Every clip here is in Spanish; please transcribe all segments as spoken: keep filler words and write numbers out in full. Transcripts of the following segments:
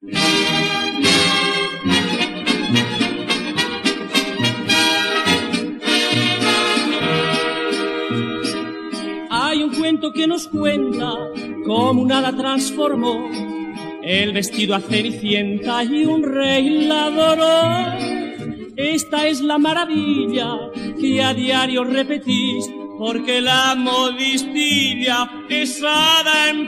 Hay un cuento que nos cuenta cómo un hada transformó el vestido a Cenicienta y un rey la adoró. Esta es la maravilla que a diario repetís, porque la modistilla es hada en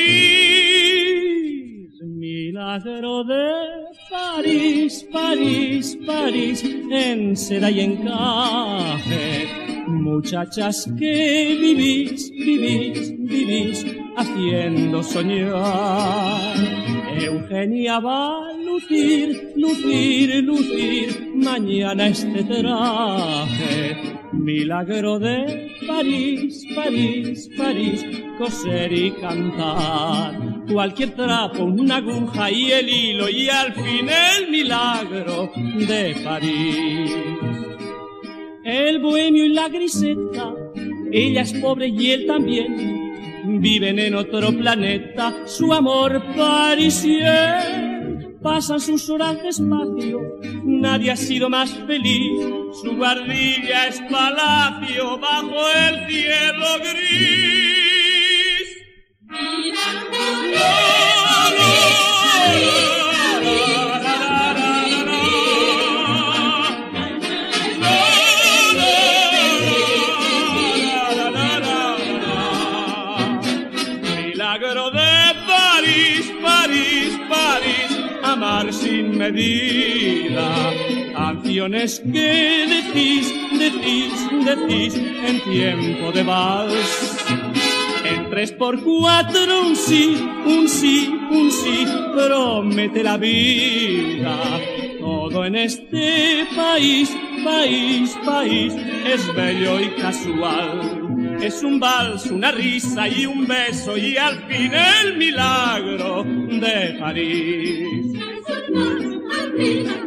París. Milagro de París, París, París, en seda y encaje. Muchachas que vivís, vivís, vivís, haciendo soñar. Eugenia va a lucir, lucir, lucir, mañana este traje. Milagro de París, París, París, coser y cantar. Cualquier trapo, una aguja y el hilo, y al fin el milagro de París. El bohemio y la griseta, ella es pobre y él también, viven en otro planeta, su amor parisien. Pasan sus horas despacio, nadie ha sido más feliz, su guardilla es palacio bajo el cielo gris. Milagro de París, París, París, amar sin medida. Canciones que decís, decís, decís en tiempo de vals. En tres por cuatro un sí, un sí, un sí, promete la vida. Todo en este país, país, país, es bello y casual. Es un vals, una risa y un beso, y al fin el milagro de París.